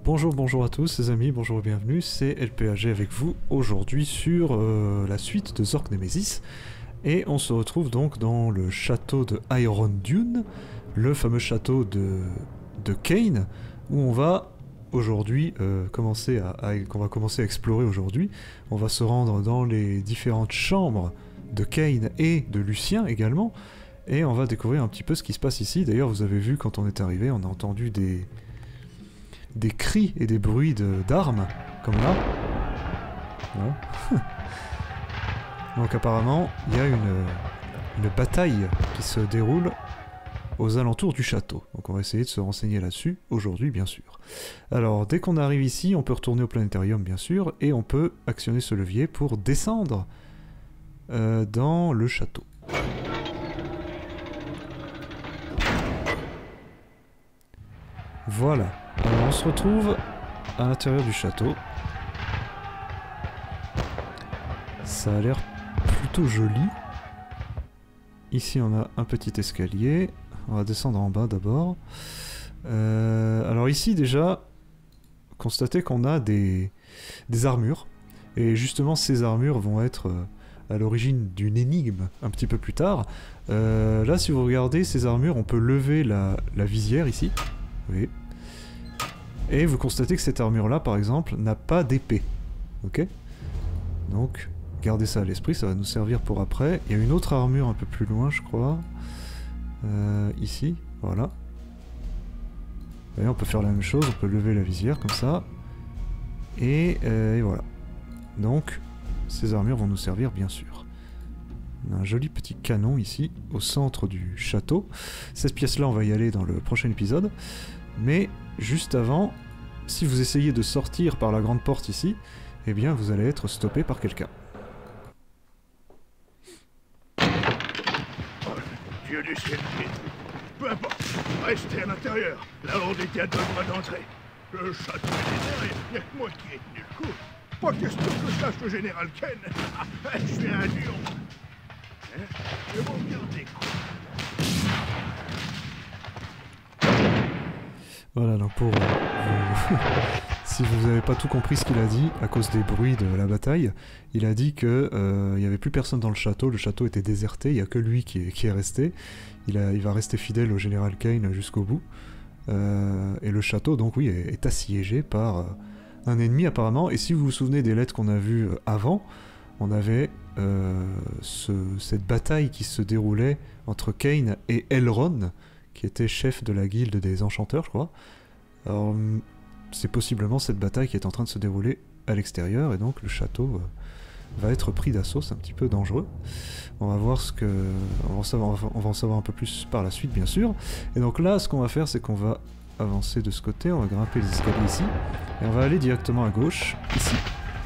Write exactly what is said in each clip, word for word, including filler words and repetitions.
Bonjour, bonjour à tous les amis, bonjour et bienvenue, c'est L P A G avec vous aujourd'hui sur euh, la suite de Zork Nemesis. Et on se retrouve donc dans le château de Iron Dune, le fameux château de, de Kain, où on va aujourd'hui euh, commencer à, à, qu'on va commencer à explorer aujourd'hui. On va se rendre dans les différentes chambres de Kain et de Lucien également, et on va découvrir un petit peu ce qui se passe ici. D'ailleurs vous avez vu quand on est arrivé, on a entendu des... des cris et des bruits d'armes, comme là. Voilà. Donc apparemment, il y a une, une bataille qui se déroule aux alentours du château. Donc on va essayer de se renseigner là-dessus, aujourd'hui bien sûr. Alors dès qu'on arrive ici, on peut retourner au planétarium bien sûr, et on peut actionner ce levier pour descendre euh, dans le château. Voilà. Alors on se retrouve à l'intérieur du château. Ça a l'air plutôt joli. Ici on a un petit escalier. On va descendre en bas d'abord. Euh, alors ici déjà, constatez qu'on a des, des armures. Et justement ces armures vont être euh, à l'origine d'une énigme un petit peu plus tard. Euh, là si vous regardez ces armures, on peut lever la, la visière ici. Vous voyez. Et vous constatez que cette armure-là, par exemple, n'a pas d'épée. Ok? Donc, gardez ça à l'esprit, ça va nous servir pour après. Il y a une autre armure un peu plus loin, je crois. Euh, ici, voilà. Vous voyez, on peut faire la même chose, on peut lever la visière comme ça. Et, euh, et voilà. Donc, ces armures vont nous servir, bien sûr. On a un joli petit canon ici, au centre du château. Cette pièce-là, on va y aller dans le prochain épisode. Mais juste avant, si vous essayez de sortir par la grande porte ici, eh bien vous allez être stoppé par quelqu'un. Oh, Dieu du ciel, peu importe, restez à l'intérieur. La horde était à deux doigts d'entrée. Le château est désert, il n'y a que moi qui ai tenu le coup. Pas question que je sache le général Ken. Je suis un lion. Hein? Je vais vous regarder quoi. Voilà, donc pour... Euh, vous... si vous n'avez pas tout compris ce qu'il a dit, à cause des bruits de la bataille, il a dit que euh, il n'y avait plus personne dans le château, le château était déserté, il n'y a que lui qui est, qui est resté. Il, a, il va rester fidèle au général Kain jusqu'au bout. Euh, et le château, donc oui, est, est assiégé par euh, un ennemi apparemment. Et si vous vous souvenez des lettres qu'on a vues avant, on avait euh, ce, cette bataille qui se déroulait entre Kain et Elrond, qui était chef de la guilde des enchanteurs, je crois. Alors, c'est possiblement cette bataille qui est en train de se dérouler à l'extérieur, et donc le château euh, va être pris d'assaut, c'est un petit peu dangereux. On va voir ce que... On va, en savoir, on va en savoir un peu plus par la suite, bien sûr. Et donc là, ce qu'on va faire, c'est qu'on va avancer de ce côté, on va grimper les escaliers ici, et on va aller directement à gauche, ici.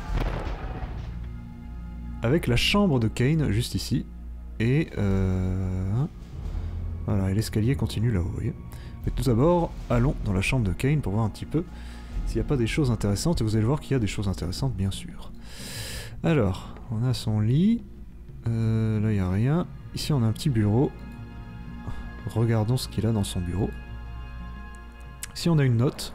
Avec la chambre de Kain, juste ici, et... Euh... Voilà, et l'escalier continue là-haut, vous voyez. Mais tout d'abord, allons dans la chambre de Kain pour voir un petit peu s'il n'y a pas des choses intéressantes, et vous allez voir qu'il y a des choses intéressantes, bien sûr. Alors, on a son lit, euh, là il n'y a rien. Ici on a un petit bureau. Regardons ce qu'il a dans son bureau. Ici on a une note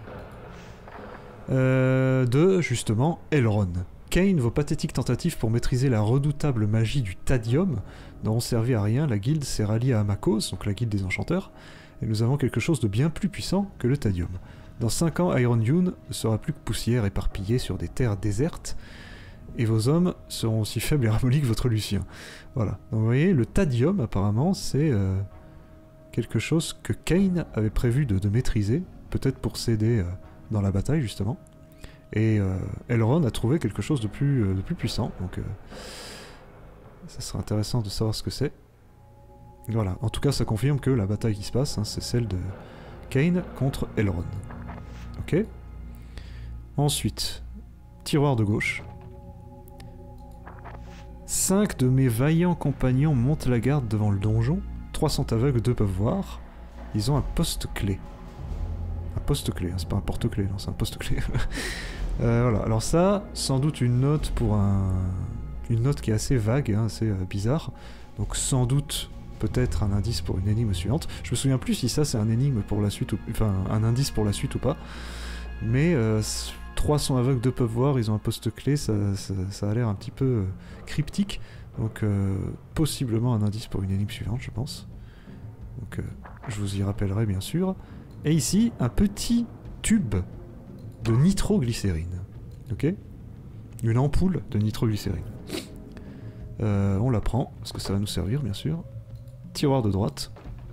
euh, de, justement, Elrond. Kain, vos pathétiques tentatives pour maîtriser la redoutable magie du Thadium n'auront servi à rien, la guilde s'est ralliée à ma cause, donc la guilde des enchanteurs, et nous avons quelque chose de bien plus puissant que le Thadium. Dans cinq ans, Iron Dune ne sera plus que poussière éparpillée sur des terres désertes, et vos hommes seront aussi faibles et ramollis que votre Lucien. Voilà, donc vous voyez, le Thadium, apparemment, c'est euh, quelque chose que Kain avait prévu de, de maîtriser, peut-être pour s'aider euh, dans la bataille, justement. Et euh, Elrond a trouvé quelque chose de plus, euh, de plus puissant, donc euh, ça sera intéressant de savoir ce que c'est. Voilà, en tout cas ça confirme que la bataille qui se passe, hein, c'est celle de Kain contre Elrond. Ok. Ensuite, tiroir de gauche. Cinq de mes vaillants compagnons montent la garde devant le donjon. Trois sont aveugles, deux peuvent voir. Ils ont un poste-clé. Un poste-clé, hein, c'est pas un porte-clé, non, c'est un poste-clé. Euh, voilà, alors ça, sans doute une note pour un... une note qui est assez vague, hein, assez euh, bizarre. Donc sans doute, peut-être un indice pour une énigme suivante. Je me souviens plus si ça c'est un énigme pour la suite ou... enfin un indice pour la suite ou pas. Mais euh, trois sont aveugles, deux peuvent voir, ils ont un poste clé, ça, ça, ça a l'air un petit peu euh, cryptique. Donc euh, possiblement un indice pour une énigme suivante, je pense. Donc euh, je vous y rappellerai bien sûr. Et ici, un petit tube de nitroglycérine. Ok? Une ampoule de nitroglycérine. Euh, on la prend, parce que ça va nous servir bien sûr. Tiroir de droite.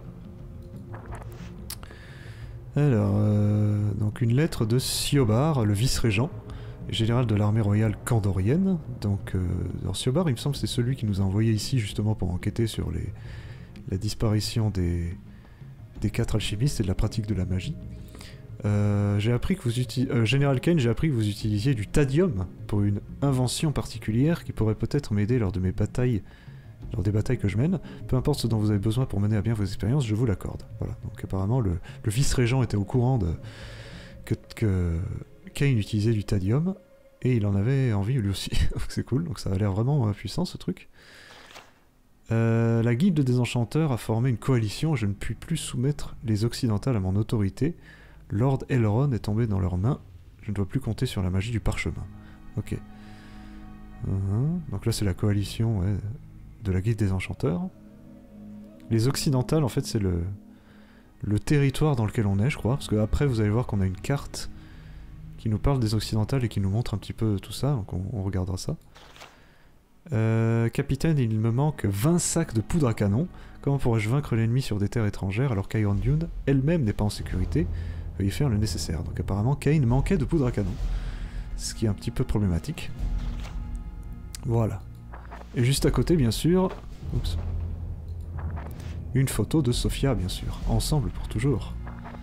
Alors, euh, donc une lettre de Siobar, le vice-régent, général de l'armée royale candorienne. Donc, euh, alors Siobar, il me semble, c'est celui qui nous a envoyé ici justement pour enquêter sur les, la disparition des, des quatre alchimistes et de la pratique de la magie. Euh, j'ai appris que vous utilisez... Euh, Général Kane, j'ai appris que vous utilisiez du thadium pour une invention particulière qui pourrait peut-être m'aider lors de mes batailles, lors des batailles que je mène. Peu importe ce dont vous avez besoin pour mener à bien vos expériences, je vous l'accorde. Voilà. Donc apparemment, le, le vice-régent était au courant de, que, que Kane utilisait du thadium et il en avait envie lui aussi. Donc c'est cool. Donc ça a l'air vraiment euh, puissant ce truc. Euh, la guilde des enchanteurs a formé une coalition. Je ne puis plus soumettre les occidentales à mon autorité. Lord Elrond est tombé dans leurs mains. Je ne dois plus compter sur la magie du parchemin. Ok. Uh-huh. Donc là c'est la coalition ouais, de la guilde des enchanteurs. Les occidentales en fait c'est le, le territoire dans lequel on est je crois. Parce que après vous allez voir qu'on a une carte qui nous parle des occidentales et qui nous montre un petit peu tout ça. Donc on, on regardera ça. Euh, capitaine, il me manque vingt sacs de poudre à canon. Comment pourrais-je vaincre l'ennemi sur des terres étrangères alors qu'Iron Dune elle-même n'est pas en sécurité? Veuillez faire le nécessaire. Donc apparemment Kane manquait de poudre à canon. Ce qui est un petit peu problématique. Voilà. Et juste à côté bien sûr... Oups. Une photo de Sophia bien sûr. Ensemble pour toujours.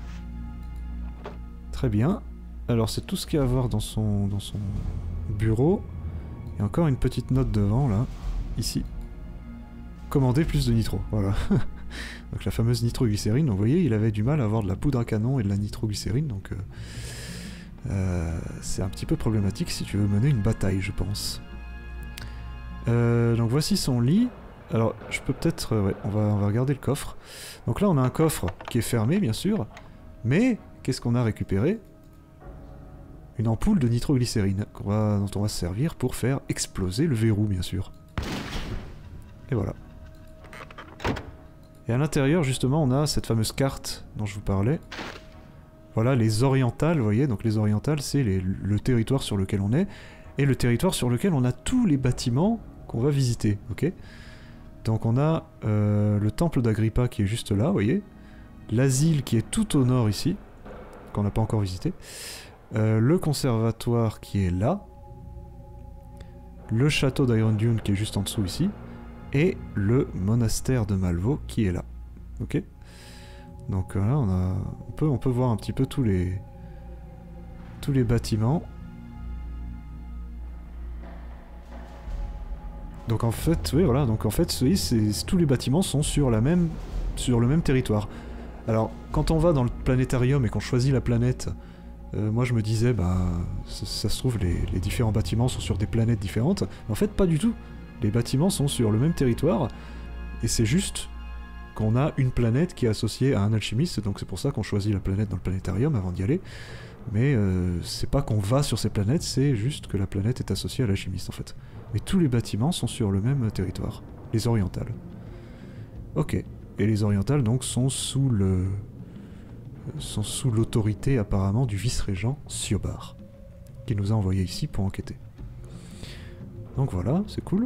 Très bien. Alors c'est tout ce qu'il y a à voir dans son, dans son bureau. Il y a encore une petite note devant là. Ici. Commander plus de nitro. Voilà. Donc la fameuse nitroglycérine, donc vous voyez, il avait du mal à avoir de la poudre à canon et de la nitroglycérine, donc euh, euh, c'est un petit peu problématique si tu veux mener une bataille, je pense. Euh, donc voici son lit. Alors, je peux peut-être... Euh, ouais, on va, on va regarder le coffre. Donc là, on a un coffre qui est fermé, bien sûr, mais qu'est-ce qu'on a récupéré? Une ampoule de nitroglycérine, qu'on va, dont on va se servir pour faire exploser le verrou, bien sûr. Et voilà. Et à l'intérieur, justement, on a cette fameuse carte dont je vous parlais. Voilà, les orientales, vous voyez, donc les orientales, c'est le territoire sur lequel on est, et le territoire sur lequel on a tous les bâtiments qu'on va visiter, ok? Donc on a euh, le temple d'Agrippa qui est juste là, vous voyez, l'asile qui est tout au nord ici, qu'on n'a pas encore visité, euh, le conservatoire qui est là, le château d'Iron Dune qui est juste en dessous ici, et le monastère de Malvo qui est là. Ok? Donc là on a. On peut, on peut voir un petit peu tous les. tous les bâtiments. Donc en fait, oui voilà, donc en fait, c'est, c'est, tous les bâtiments sont sur la même. sur le même territoire. Alors, quand on va dans le planétarium et qu'on choisit la planète, euh, moi je me disais, bah ça, ça se trouve les, les différents bâtiments sont sur des planètes différentes. Mais en fait, pas du tout. Les bâtiments sont sur le même territoire, et c'est juste qu'on a une planète qui est associée à un alchimiste, donc c'est pour ça qu'on choisit la planète dans le planétarium avant d'y aller. Mais euh, c'est pas qu'on va sur ces planètes, c'est juste que la planète est associée à l'alchimiste en fait. Mais tous les bâtiments sont sur le même territoire, les orientales. Ok, et les orientales donc sont sous le... sont sous l'autorité apparemment du vice-régent Siobar, qui nous a envoyé ici pour enquêter. Donc voilà, c'est cool.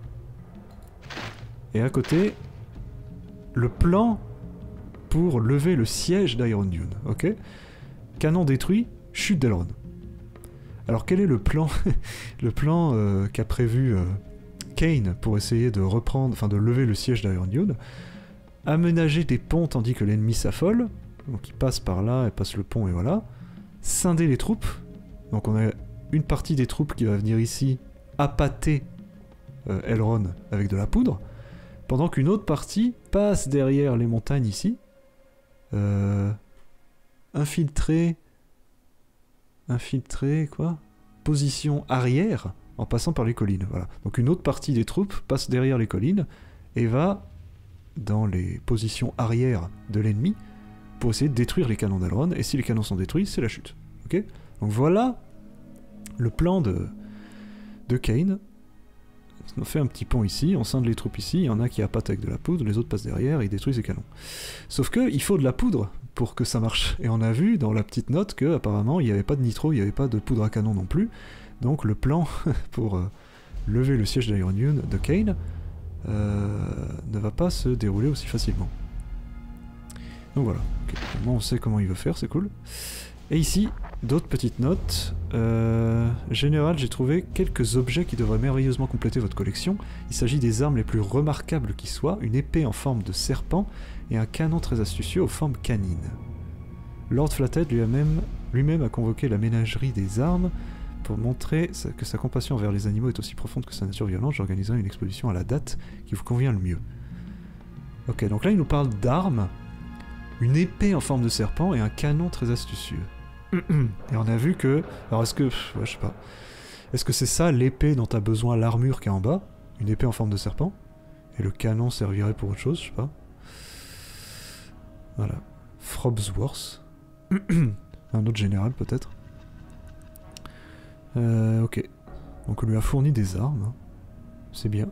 Et à côté, le plan pour lever le siège d'Iron Dune, ok? Canon détruit, chute d'Elrond. Alors quel est le plan le plan euh, qu'a prévu euh, Kane pour essayer de reprendre, enfin de lever le siège d'Iron Dune? Aménager des ponts tandis que l'ennemi s'affole, donc il passe par là, et passe le pont et voilà. Scinder les troupes, donc on a une partie des troupes qui va venir ici appâter euh, Elrond avec de la poudre, pendant qu'une autre partie passe derrière les montagnes ici, euh, infiltrer, infiltrer quoi, position arrière en passant par les collines, voilà. Donc une autre partie des troupes passe derrière les collines et va dans les positions arrière de l'ennemi pour essayer de détruire les canons d'Elrond, et si les canons sont détruits, c'est la chute. Ok ? Donc voilà le plan de, de Kane. On fait un petit pont ici, on scinde les troupes ici, il y en a qui appâtent avec de la poudre, les autres passent derrière et ils détruisent les canons. Sauf que il faut de la poudre pour que ça marche. Et on a vu dans la petite note que apparemment il n'y avait pas de nitro, il n'y avait pas de poudre à canon non plus. Donc le plan pour euh, lever le siège d'Ironian de Kane euh, ne va pas se dérouler aussi facilement. Donc voilà, okay. Au moins on sait comment il veut faire, c'est cool. Et ici, d'autres petites notes. Euh, général, j'ai trouvé quelques objets qui devraient merveilleusement compléter votre collection. Il s'agit des armes les plus remarquables qui soient, une épée en forme de serpent et un canon très astucieux aux formes canines. Lord Flathead lui-même lui-même a convoqué la ménagerie des armes pour montrer que sa compassion envers les animaux est aussi profonde que sa nature violente. J'organiserai une exposition à la date qui vous convient le mieux. Ok, donc là il nous parle d'armes, une épée en forme de serpent et un canon très astucieux. Et on a vu que... Alors est-ce que... Ouais, je sais pas. Est-ce que c'est ça l'épée dont a besoin l'armure qui est en bas? Une épée en forme de serpent? Et le canon servirait pour autre chose, je sais pas. Voilà. Frobsworth. Un autre général peut-être. Euh, ok. Donc on lui a fourni des armes. Hein. C'est bien.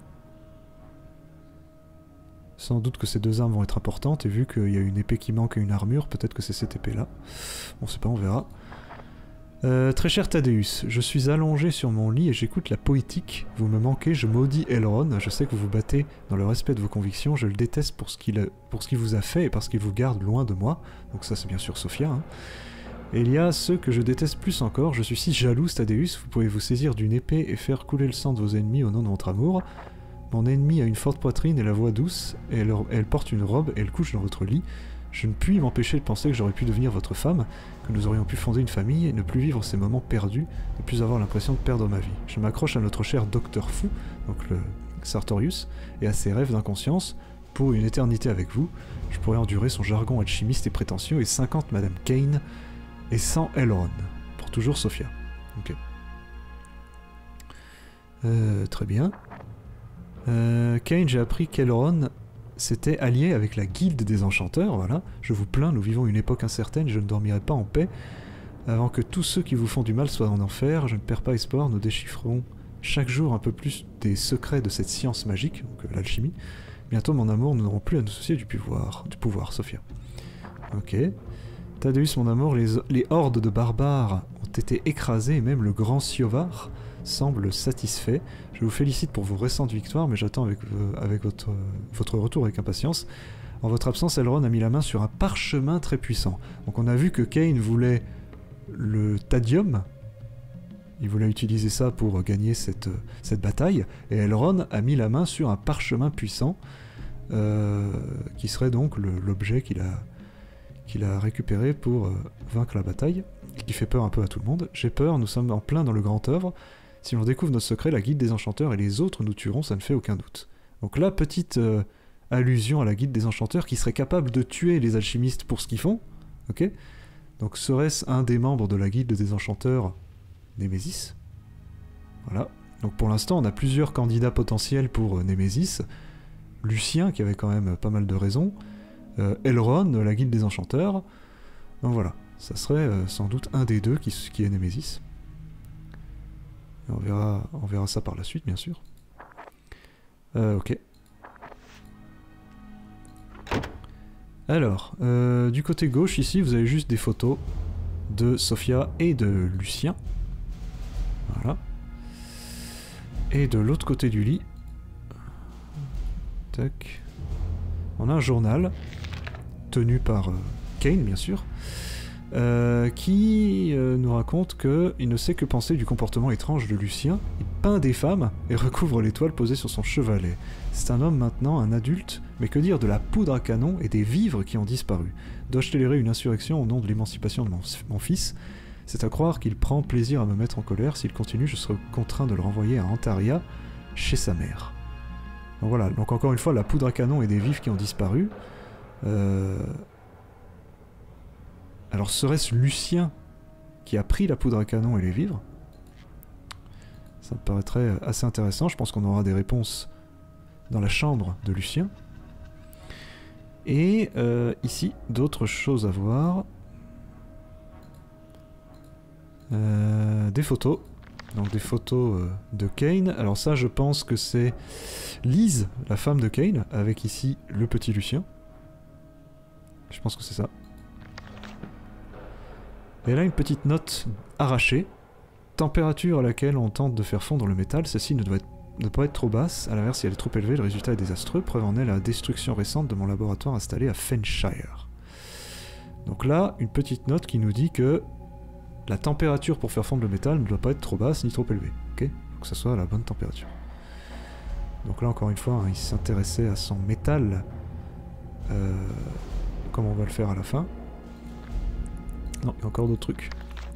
Sans doute que ces deux armes vont être importantes, et vu qu'il y a une épée qui manque et une armure, peut-être que c'est cette épée-là. On sait pas, on verra. Euh, très cher Thaddeus, je suis allongé sur mon lit et j'écoute la poétique. Vous me manquez, je maudis Elrond. Je sais que vous vous battez dans le respect de vos convictions. Je le déteste pour ce qu'il pour ce qu'il vous a fait et parce qu'il vous garde loin de moi. Donc ça c'est bien sûr Sophia. Hein. Et il y a ceux que je déteste plus encore. Je suis si jalouse, Thaddeus. Vous pouvez vous saisir d'une épée et faire couler le sang de vos ennemis au nom de votre amour. Mon ennemi a une forte poitrine et la voix douce, et elle, elle porte une robe et elle couche dans votre lit. Je ne puis m'empêcher de penser que j'aurais pu devenir votre femme, que nous aurions pu fonder une famille et ne plus vivre ces moments perdus, ne plus avoir l'impression de perdre ma vie. Je m'accroche à notre cher docteur fou, donc le Sartorius, et à ses rêves d'inconscience, pour une éternité avec vous. Je pourrais endurer son jargon alchimiste et prétentieux, et cinquante Madame Kane, et cent Elrond. Pour toujours Sophia. Ok. Euh, très bien. Euh, Kane, j'ai appris qu'Elrond s'était allié avec la guilde des enchanteurs, voilà. Je vous plains, nous vivons une époque incertaine, je ne dormirai pas en paix. Avant que tous ceux qui vous font du mal soient en enfer, je ne perds pas espoir, nous déchiffrerons chaque jour un peu plus des secrets de cette science magique, donc euh, l'alchimie. Bientôt, mon amour, nous n'aurons plus à nous soucier du pouvoir, du pouvoir, Sophia. Ok. Thaddeus, mon amour, les, les hordes de barbares ont été écrasées, et même le grand Siovar semble satisfait. Je vous félicite pour vos récentes victoires, mais j'attends avec, euh, avec votre, euh, votre retour avec impatience. En votre absence, Elrond a mis la main sur un parchemin très puissant. Donc on a vu que Kane voulait le Thadium. Il voulait utiliser ça pour gagner cette, cette bataille. Et Elrond a mis la main sur un parchemin puissant, euh, qui serait donc l'objet qu'il a, qu'il a récupéré pour euh, vaincre la bataille, et qui fait peur un peu à tout le monde. J'ai peur, nous sommes en plein dans le grand œuvre. Si l'on découvre notre secret, la guilde des enchanteurs et les autres nous tueront, ça ne fait aucun doute. Donc là, petite euh, allusion à la guilde des enchanteurs qui serait capable de tuer les alchimistes pour ce qu'ils font. Ok. Donc serait-ce un des membres de la guilde des enchanteurs, Némésis? Voilà. Donc pour l'instant, on a plusieurs candidats potentiels pour euh, Némésis. Lucien, qui avait quand même pas mal de raisons. Euh, Elrond, la guilde des enchanteurs. Donc voilà. Ça serait euh, sans doute un des deux qui, qui est Némésis. On verra, on verra ça par la suite, bien sûr. Euh, ok. Alors, euh, du côté gauche, ici, vous avez juste des photos de Sophia et de Lucien. Voilà. Et de l'autre côté du lit, tac, on a un journal tenu par euh, Kane, bien sûr. Euh, qui euh, nous raconte qu'il ne sait que penser du comportement étrange de Lucien. Il peint des femmes et recouvre l'étoile posée sur son chevalet. C'est un homme maintenant, un adulte, mais que dire de la poudre à canon et des vivres qui ont disparu? Dois-je tolérer une insurrection au nom de l'émancipation de mon, mon fils? C'est à croire qu'il prend plaisir à me mettre en colère. S'il continue, je serai contraint de le renvoyer à Antaria, chez sa mère. Donc voilà, donc encore une fois, la poudre à canon et des vivres qui ont disparu. Euh... Alors serait-ce Lucien qui a pris la poudre à canon et les vivres? Ça me paraîtrait assez intéressant. Je pense qu'on aura des réponses dans la chambre de Lucien. Et euh, ici, d'autres choses à voir. Euh, des photos. Donc des photos euh, de Kane. Alors ça, je pense que c'est Lise, la femme de Kane, avec ici le petit Lucien. Je pense que c'est ça. Et là, une petite note arrachée. Température à laquelle on tente de faire fondre le métal. Celle-ci ne doit être, ne pas être trop basse. À l'inverse, si elle est trop élevée, le résultat est désastreux. Preuve en est la destruction récente de mon laboratoire installé à Fenshire. Donc là, une petite note qui nous dit que la température pour faire fondre le métal ne doit pas être trop basse ni trop élevée. Ok ? Faut que ça soit à la bonne température. Donc là, encore une fois, hein, il s'intéressait à son métal. Euh, comme on va le faire à la fin. Non, il y a encore d'autres trucs.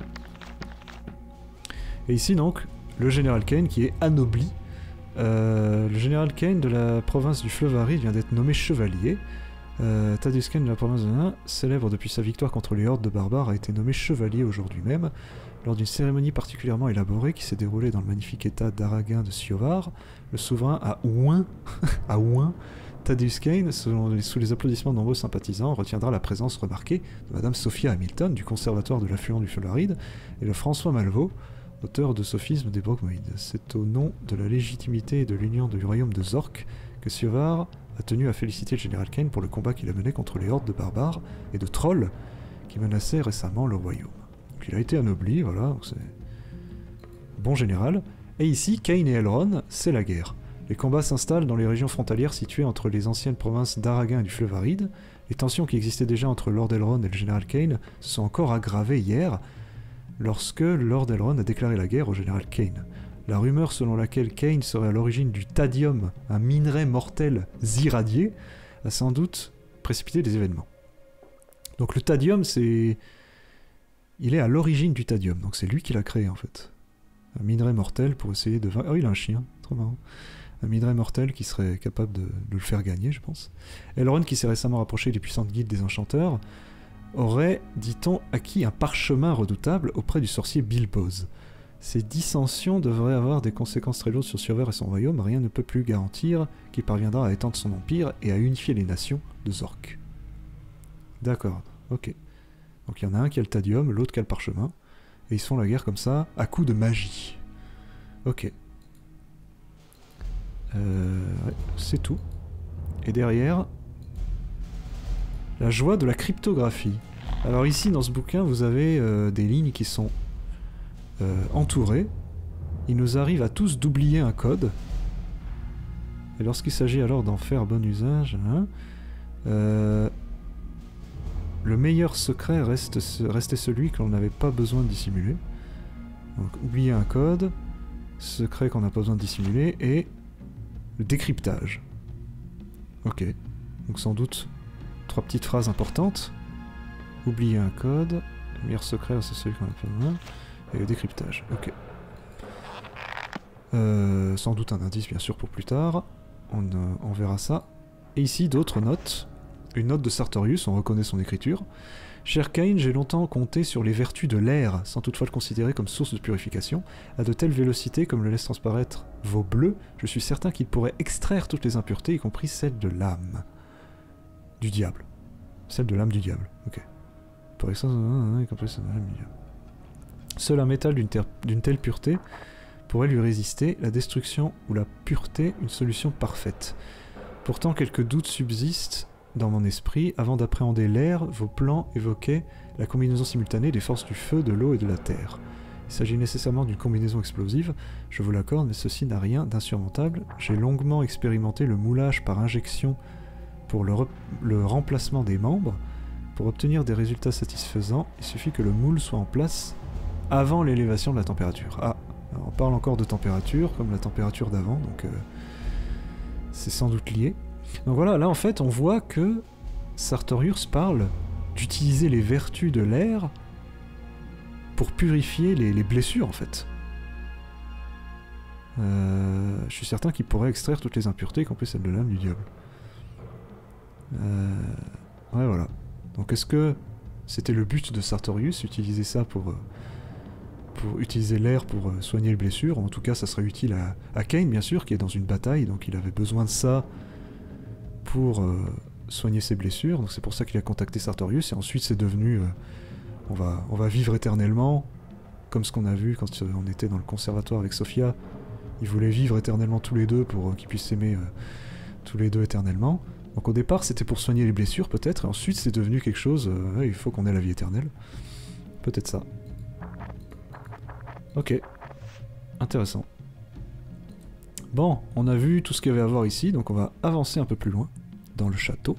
Et ici donc, le général Kane qui est anobli. Euh, le général Kane de la province du fleuve aride vient d'être nommé chevalier. Euh, Thaddeus Kane de la province de Nain, célèbre depuis sa victoire contre les hordes de barbares, a été nommé chevalier aujourd'hui même. Lors d'une cérémonie particulièrement élaborée qui s'est déroulée dans le magnifique état d'Araguin de Siovar, le souverain a oint, a oint Thaddeus Kane, selon les, sous les applaudissements de nombreux sympathisants, retiendra la présence remarquée de Madame Sophia Hamilton du Conservatoire de l'affluent du Floride et de François Malvaux, auteur de Sophisme des Brogmoïdes. C'est au nom de la légitimité et de l'union du royaume de Zork que Siovar a tenu à féliciter le général Kane pour le combat qu'il a mené contre les hordes de barbares et de trolls qui menaçaient récemment le royaume. Donc il a été anobli, voilà, c'est bon général. Et ici, Kane et Elrond, c'est la guerre. Les combats s'installent dans les régions frontalières situées entre les anciennes provinces d'Araguin et du fleuve aride. Les tensions qui existaient déjà entre Lord Elrond et le général Kane se sont encore aggravées hier, lorsque Lord Elrond a déclaré la guerre au général Kane. La rumeur selon laquelle Kane serait à l'origine du thadium, un minerai mortel irradié, a sans doute précipité les événements. Donc le thadium, c'est... il est à l'origine du thadium, donc c'est lui qui l'a créé en fait. Un minerai mortel pour essayer de... Oh, il a un chien, trop marrant. Un minerai mortel qui serait capable de, de le faire gagner, je pense. Elrond, qui s'est récemment rapproché des puissantes guildes des enchanteurs, aurait, dit-on, acquis un parchemin redoutable auprès du sorcier Bilboz. Ces dissensions devraient avoir des conséquences très lourdes sur Siovar et son royaume. Rien ne peut plus garantir qu'il parviendra à étendre son empire et à unifier les nations de Zork. D'accord, ok. Donc il y en a un qui a le thadium, l'autre qui a le parchemin, et ils se font la guerre comme ça, à coup de magie. Ok. Euh, ouais, c'est tout. Et derrière, la joie de la cryptographie. Alors ici, dans ce bouquin, vous avez euh, des lignes qui sont euh, entourées. Il nous arrive à tous d'oublier un code. Et lorsqu'il s'agit alors d'en faire bon usage, hein, euh, le meilleur secret reste ce, restait celui que l'on n'avait pas besoin de dissimuler. Donc oublier un code, secret qu'on n'a pas besoin de dissimuler, et le décryptage. Ok, donc sans doute trois petites phrases importantes. Oublier un code, le meilleur secret c'est celui qu'on a pas besoin, et le décryptage. Ok. Euh, sans doute un indice bien sûr pour plus tard, on, euh, on verra ça. Et ici d'autres notes. Une note de Sartorius, on reconnaît son écriture. Cher Kane, j'ai longtemps compté sur les vertus de l'air, sans toutefois le considérer comme source de purification. À de telles vélocités, comme le laisse transparaître vos bleus, je suis certain qu'il pourrait extraire toutes les impuretés, y compris celle de l'âme. Du diable. Celle de l'âme du diable, ok. Pour extraire, y compris celle de l'âme du diable. Seul un métal d'une d'une telle pureté pourrait lui résister, la destruction ou la pureté, une solution parfaite. Pourtant, quelques doutes subsistent dans mon esprit. Avant d'appréhender l'air, vos plans évoquaient la combinaison simultanée des forces du feu, de l'eau et de la terre. Il s'agit nécessairement d'une combinaison explosive, je vous l'accorde, mais ceci n'a rien d'insurmontable. J'ai longuement expérimenté le moulage par injection pour le, le remplacement des membres. Pour obtenir des résultats satisfaisants, il suffit que le moule soit en place avant l'élévation de la température. Ah, alors on parle encore de température, comme la température d'avant, donc euh, c'est sans doute lié. Donc voilà, là en fait on voit que Sartorius parle d'utiliser les vertus de l'air pour purifier les, les blessures en fait. Euh, je suis certain qu'il pourrait extraire toutes les impuretés, y compris celle de l'âme du diable. Euh, ouais voilà. Donc est-ce que c'était le but de Sartorius, utiliser ça pour, pour utiliser l'air pour soigner les blessures? En tout cas ça serait utile à, à Kane bien sûr, qui est dans une bataille, donc il avait besoin de ça pour euh, soigner ses blessures, donc c'est pour ça qu'il a contacté Sartorius, et ensuite c'est devenu euh, on va, on va vivre éternellement, comme ce qu'on a vu quand on était dans le conservatoire avec Sophia. Ils voulaient vivre éternellement tous les deux pour qu'ils puissent s'aimer euh, tous les deux éternellement. Donc au départ c'était pour soigner les blessures peut-être, et ensuite c'est devenu quelque chose, euh, il faut qu'on ait la vie éternelle. Peut-être ça. Ok. Intéressant. Bon, on a vu tout ce qu'il y avait à voir ici, donc on va avancer un peu plus loin, dans le château.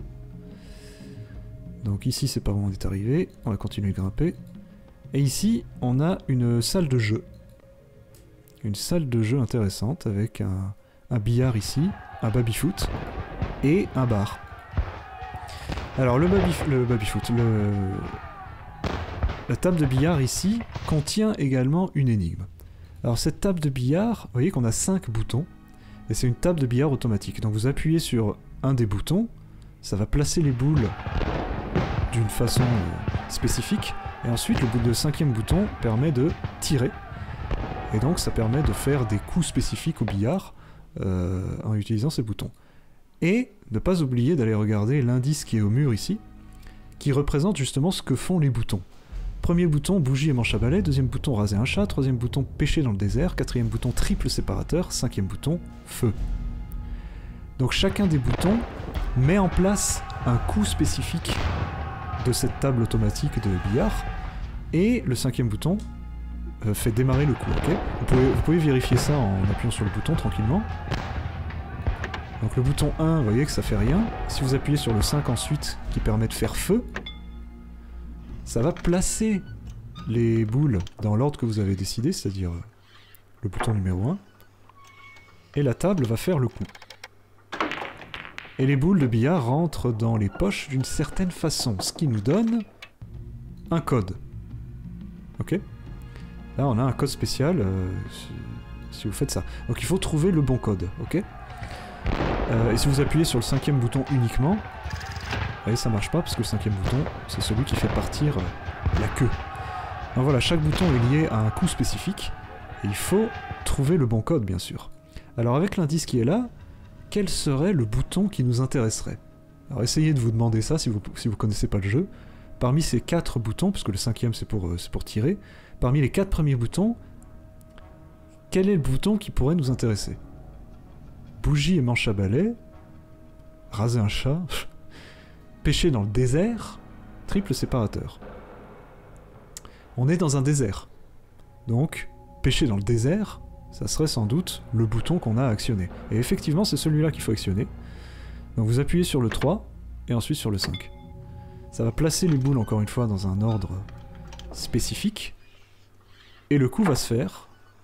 Donc ici c'est pas où on est arrivé, on va continuer de grimper. Et ici on a une salle de jeu. Une salle de jeu intéressante avec un, un billard ici, un baby-foot et un bar. Alors le baby, le baby-foot, le... la table de billard ici contient également une énigme. Alors cette table de billard, vous voyez qu'on a cinq boutons, et c'est une table de billard automatique. Donc vous appuyez sur un des boutons, ça va placer les boules d'une façon euh, spécifique, et ensuite le, bout de cinquième bouton permet de tirer, et donc ça permet de faire des coups spécifiques au billard euh, en utilisant ces boutons. Et ne pas oublier d'aller regarder l'indice qui est au mur ici, qui représente justement ce que font les boutons. Premier bouton, bougie et manche à balai. Deuxième bouton, raser un chat. Troisième bouton, pêcher dans le désert. Quatrième bouton, triple séparateur. Cinquième bouton, feu. Donc chacun des boutons met en place un coup spécifique de cette table automatique de billard. Et le cinquième bouton euh, fait démarrer le coup. Okay, vous, pouvez, vous pouvez vérifier ça en appuyant sur le bouton tranquillement. Donc le bouton un, vous voyez que ça fait rien. Si vous appuyez sur le cinq ensuite, qui permet de faire feu, ça va placer les boules dans l'ordre que vous avez décidé, c'est-à-dire le bouton numéro un, et la table va faire le coup. Et les boules de billard rentrent dans les poches d'une certaine façon, ce qui nous donne un code. Ok? Là on a un code spécial, euh, si, si vous faites ça. Donc il faut trouver le bon code, ok? euh, Et si vous appuyez sur le cinquième bouton uniquement, vous voyez, ça marche pas parce que le cinquième bouton, c'est celui qui fait partir euh, la queue. Donc voilà, chaque bouton est lié à un coup spécifique, et il faut trouver le bon code, bien sûr. Alors avec l'indice qui est là, quel serait le bouton qui nous intéresserait? Alors essayez de vous demander ça si vous si vous connaissez pas le jeu. Parmi ces quatre boutons, parce que le cinquième c'est pour, euh, c'est pour tirer, parmi les quatre premiers boutons, quel est le bouton qui pourrait nous intéresser? Bougie et manche à balai, raser un chat... Pêcher dans le désert, triple séparateur. On est dans un désert. Donc, pêcher dans le désert, ça serait sans doute le bouton qu'on a actionné. Et effectivement, c'est celui-là qu'il faut actionner. Donc vous appuyez sur le trois, et ensuite sur le cinq. Ça va placer les boules, encore une fois, dans un ordre spécifique. Et le coup va se faire...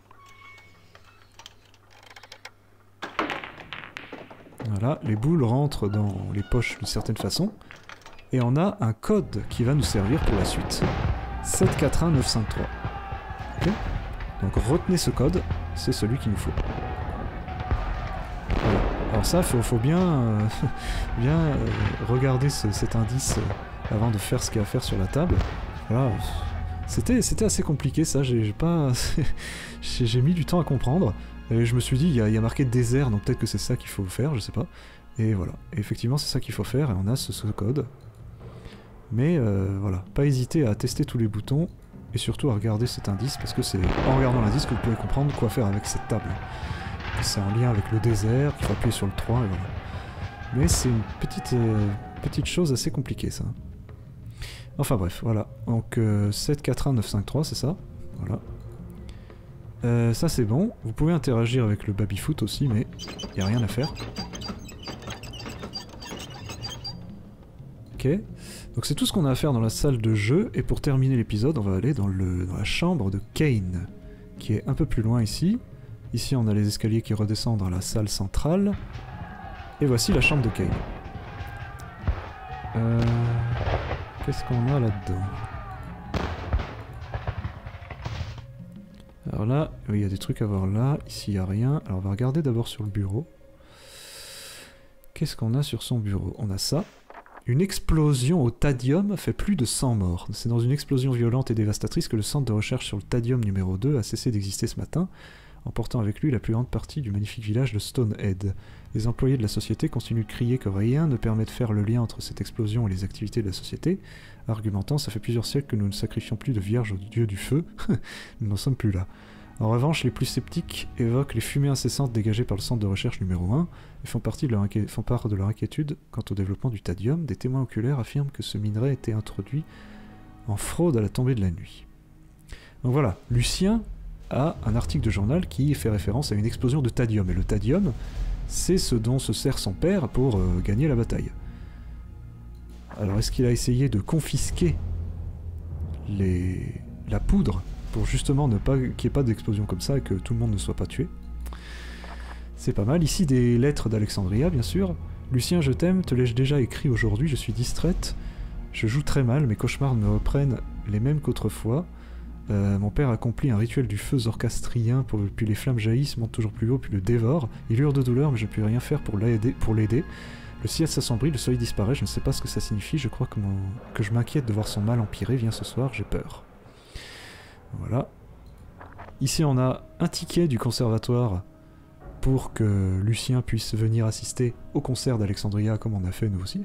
Voilà, les boules rentrent dans les poches d'une certaine façon, et on a un code qui va nous servir pour la suite. sept quatre un neuf cinq trois. Okay, donc retenez ce code, c'est celui qu'il nous faut. Voilà. Alors ça, il faut, faut bien, euh, bien euh, regarder ce, cet indice euh, avant de faire ce qu'il y a à faire sur la table. Voilà. C'était c'était assez compliqué ça, j'ai pas... j'ai mis du temps à comprendre. Et je me suis dit, il y, y a marqué désert, donc peut-être que c'est ça qu'il faut faire, je sais pas. Et voilà, et effectivement c'est ça qu'il faut faire, et on a ce, ce code. Mais euh, voilà, pas hésiter à tester tous les boutons, et surtout à regarder cet indice, parce que c'est en regardant l'indice que vous pouvez comprendre quoi faire avec cette table. C'est en lien avec le désert, qu'il faut appuyer sur le trois, et voilà. Mais c'est une petite, euh, petite chose assez compliquée ça. Enfin bref, voilà. Donc euh, sept quatre un neuf cinq trois, c'est ça. Voilà. Euh, ça c'est bon, vous pouvez interagir avec le baby-foot aussi, mais il n'y a rien à faire. Ok, donc c'est tout ce qu'on a à faire dans la salle de jeu, et pour terminer l'épisode, on va aller dans, le, dans la chambre de Kane, qui est un peu plus loin ici. Ici on a les escaliers qui redescendent dans la salle centrale, et voici la chambre de Kane. Euh, Qu'est-ce qu'on a là-dedans? Alors là, il y a des trucs à voir là, ici il n'y a rien. Alors on va regarder d'abord sur le bureau. Qu'est-ce qu'on a sur son bureau? On a ça. Une explosion au Thadium fait plus de cent morts. C'est dans une explosion violente et dévastatrice que le centre de recherche sur le Thadium numéro deux a cessé d'exister ce matin. emportant avec lui la plus grande partie du magnifique village de Stonehead. Les employés de la société continuent de crier que rien ne permet de faire le lien entre cette explosion et les activités de la société, argumentant « ça fait plusieurs siècles que nous ne sacrifions plus de vierges au dieu du feu, nous n'en sommes plus là ». En revanche, les plus sceptiques évoquent les fumées incessantes dégagées par le centre de recherche numéro un et font, partie de leur inqui... font part de leur inquiétude quant au développement du thadium. Des témoins oculaires affirment que ce minerai a été introduit en fraude à la tombée de la nuit. Donc voilà, Lucien a un article de journal qui fait référence à une explosion de thadium. Et le thadium, c'est ce dont se sert son père pour euh, gagner la bataille. Alors est-ce qu'il a essayé de confisquer les... la poudre pour justement ne pas qu'il n'y ait pas d'explosion comme ça et que tout le monde ne soit pas tué? C'est pas mal. Ici des lettres d'Alexandria, bien sûr. Lucien, je t'aime, te l'ai-je déjà écrit aujourd'hui, je suis distraite. Je joue très mal, mes cauchemars me reprennent les mêmes qu'autrefois. Euh, mon père accomplit un rituel du feu zorcastrien, pour, puis les flammes jaillissent, montent toujours plus haut, puis le dévorent. Il hurle de douleur, mais je ne puis rien faire pour l'aider. Pour l'aider. Le ciel s'assombrit, le soleil disparaît, je ne sais pas ce que ça signifie, je crois que, mon... que je m'inquiète de voir son mal empirer. Viens ce soir, j'ai peur. Voilà. Ici, on a un ticket du conservatoire pour que Lucien puisse venir assister au concert d'Alexandria, comme on a fait nous aussi.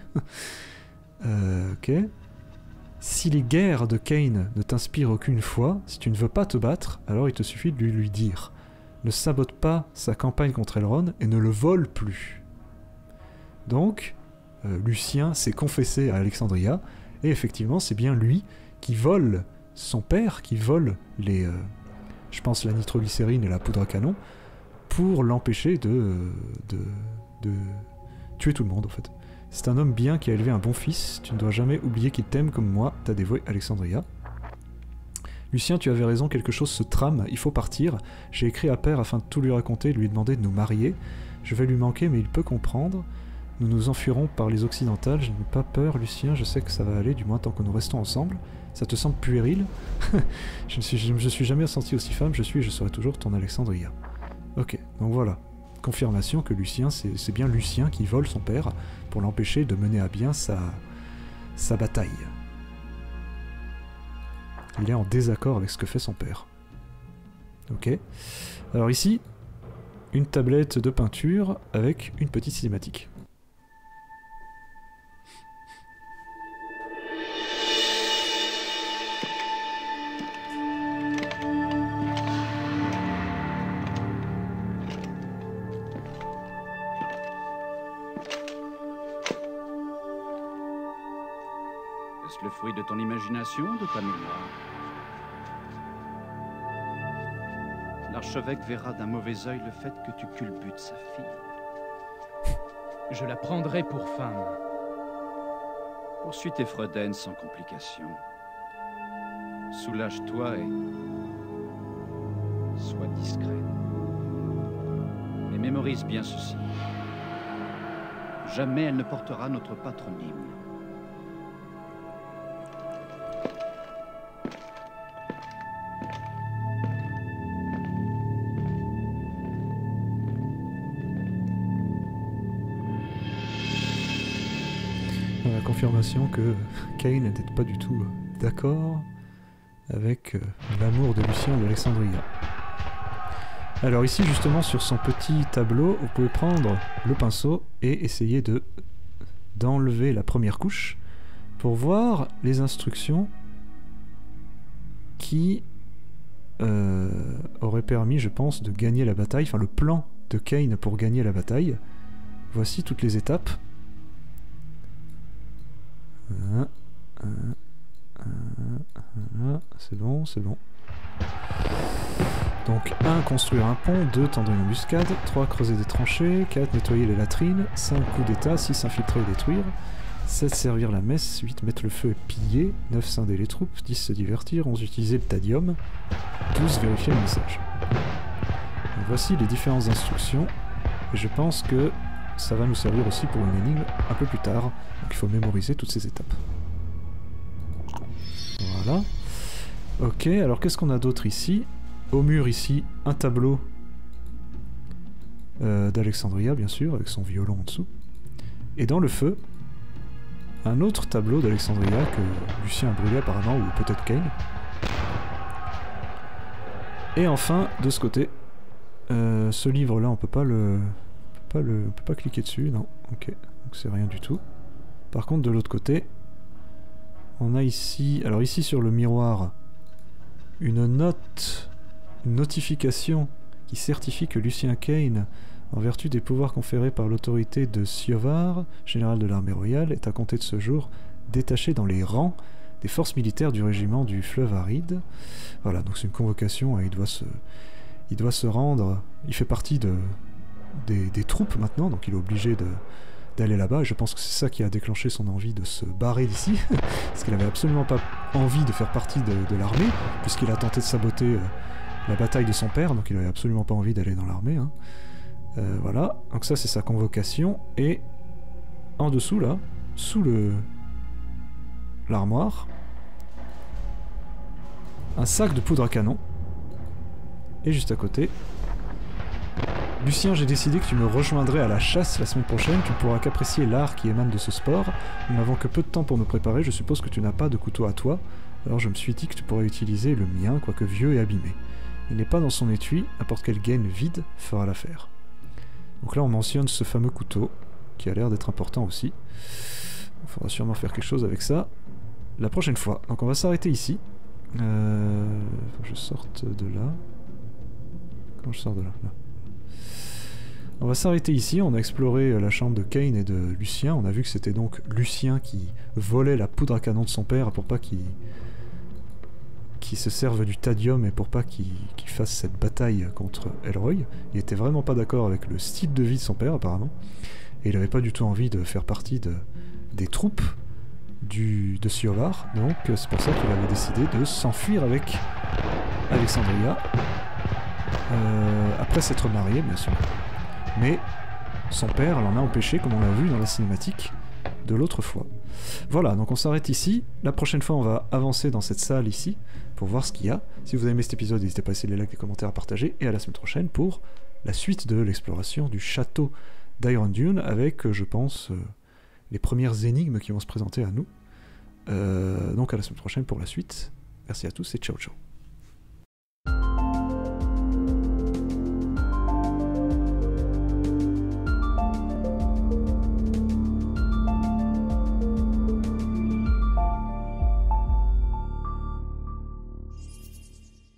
euh, ok. Si les guerres de Kain ne t'inspirent aucune foi, si tu ne veux pas te battre, alors il te suffit de lui, lui dire. Ne sabote pas sa campagne contre Elrond et ne le vole plus. Donc, euh, Lucien s'est confessé à Alexandria, et effectivement, c'est bien lui qui vole son père, qui vole les, euh, je pense, la nitroglycérine et la poudre à canon, pour l'empêcher de, de, de tuer tout le monde, en fait. C'est un homme bien qui a élevé un bon fils, tu ne dois jamais oublier qu'il t'aime comme moi, t'as dévoué Alexandria. Lucien, tu avais raison, quelque chose se trame, il faut partir. J'ai écrit à Père afin de tout lui raconter et de lui demander de nous marier. Je vais lui manquer, mais il peut comprendre. Nous nous enfuirons par les occidentales, je n'ai pas peur, Lucien, je sais que ça va aller, du moins tant que nous restons ensemble. Ça te semble puéril? Je ne suis, je, je suis jamais senti aussi femme, je suis et je serai toujours ton Alexandria. Ok, donc voilà. Confirmation que Lucien, c'est bien Lucien qui vole son père pour l'empêcher de mener à bien sa, sa bataille. Il est en désaccord avec ce que fait son père. Ok. Alors ici, une tablette de peinture avec une petite cinématique. Le fruit de ton imagination ou de ta mémoire? L'archevêque verra d'un mauvais œil le fait que tu culbutes sa fille. Je la prendrai pour femme. Poursuis tes fredaines sans complication. Soulage-toi et... sois discret. Mais mémorise bien ceci. Jamais elle ne portera notre patronyme. La confirmation que Kain n'était pas du tout d'accord avec euh, l'amour de Lucien et d'Alexandria. Alors ici justement sur son petit tableau, vous pouvez prendre le pinceau et essayer de d'enlever la première couche pour voir les instructions qui euh, auraient permis, je pense, de gagner la bataille, enfin le plan de Kain pour gagner la bataille. Voici toutes les étapes. C'est bon, c'est bon. Donc un, construire un pont, deux, tendre une embuscade, trois, creuser des tranchées, quatre, nettoyer les latrines, cinq, coup d'état, six, infiltrer et détruire, sept, servir la messe, huit, mettre le feu et piller, neuf, scinder les troupes, dix, se divertir, onze, utiliser le thadium, douze, vérifier le message. Donc voici les différentes instructions, et je pense que ça va nous servir aussi pour une énigme un peu plus tard, donc il faut mémoriser toutes ces étapes. Voilà. Ok, alors qu'est-ce qu'on a d'autre ici? Au mur ici, un tableau euh, d'Alexandria, bien sûr, avec son violon en dessous. Et dans le feu, un autre tableau d'Alexandria que Lucien a brûlé apparemment, ou peut-être Kain. Et enfin, de ce côté, Euh, ce livre-là, on peut pas le... On peut pas, le... on peut pas cliquer dessus, non. Ok, donc c'est rien du tout. Par contre, de l'autre côté, on a ici... Alors ici, sur le miroir, une note, une notification qui certifie que Lucien Kane, en vertu des pouvoirs conférés par l'autorité de Siovar, général de l'armée royale, est à compter de ce jour détaché dans les rangs des forces militaires du régiment du fleuve aride. Voilà, donc c'est une convocation, hein, il doit se, il doit se rendre, il fait partie de, des, des troupes maintenant, donc il est obligé de, d'aller là-bas, et je pense que c'est ça qui a déclenché son envie de se barrer d'ici, parce qu'il avait absolument pas envie de faire partie de, de l'armée, puisqu'il a tenté de saboter euh, la bataille de son père, donc il avait absolument pas envie d'aller dans l'armée, hein. Euh, voilà, donc ça c'est sa convocation, et en dessous là, sous le l'armoire, un sac de poudre à canon, et juste à côté, Lucien, j'ai décidé que tu me rejoindrais à la chasse la semaine prochaine, tu ne pourras qu'apprécier l'art qui émane de ce sport, nous n'avons que peu de temps pour nous préparer, je suppose que tu n'as pas de couteau à toi, alors je me suis dit que tu pourrais utiliser le mien, quoique vieux et abîmé. Il n'est pas dans son étui, n'importe quelle gaine vide fera l'affaire. Donc là on mentionne ce fameux couteau, qui a l'air d'être important aussi. Il faudra sûrement faire quelque chose avec ça la prochaine fois. Donc on va s'arrêter ici. Euh... Faut que je sorte de là. Comment je sors de là, là. On va s'arrêter ici, on a exploré la chambre de Kane et de Lucien. On a vu que c'était donc Lucien qui volait la poudre à canon de son père pour pas qu'il... qui se serve du thadium et pour pas qu'il qu'il fasse cette bataille contre Elroy. Il était vraiment pas d'accord avec le style de vie de son père apparemment, et il avait pas du tout envie de faire partie de, des troupes du, de Siovar, donc c'est pour ça qu'il avait décidé de s'enfuir avec Alexandria, euh, après s'être marié bien sûr. Mais son père l'en a empêché, comme on l'a vu dans la cinématique de l'autre fois. Voilà, donc on s'arrête ici. La prochaine fois, on va avancer dans cette salle ici pour voir ce qu'il y a. Si vous avez aimé cet épisode, n'hésitez pas à laisser des likes, des commentaires, à partager. Et à la semaine prochaine pour la suite de l'exploration du château d'Iron Dune avec, je pense, euh, les premières énigmes qui vont se présenter à nous. Euh, donc à la semaine prochaine pour la suite. Merci à tous et ciao ciao.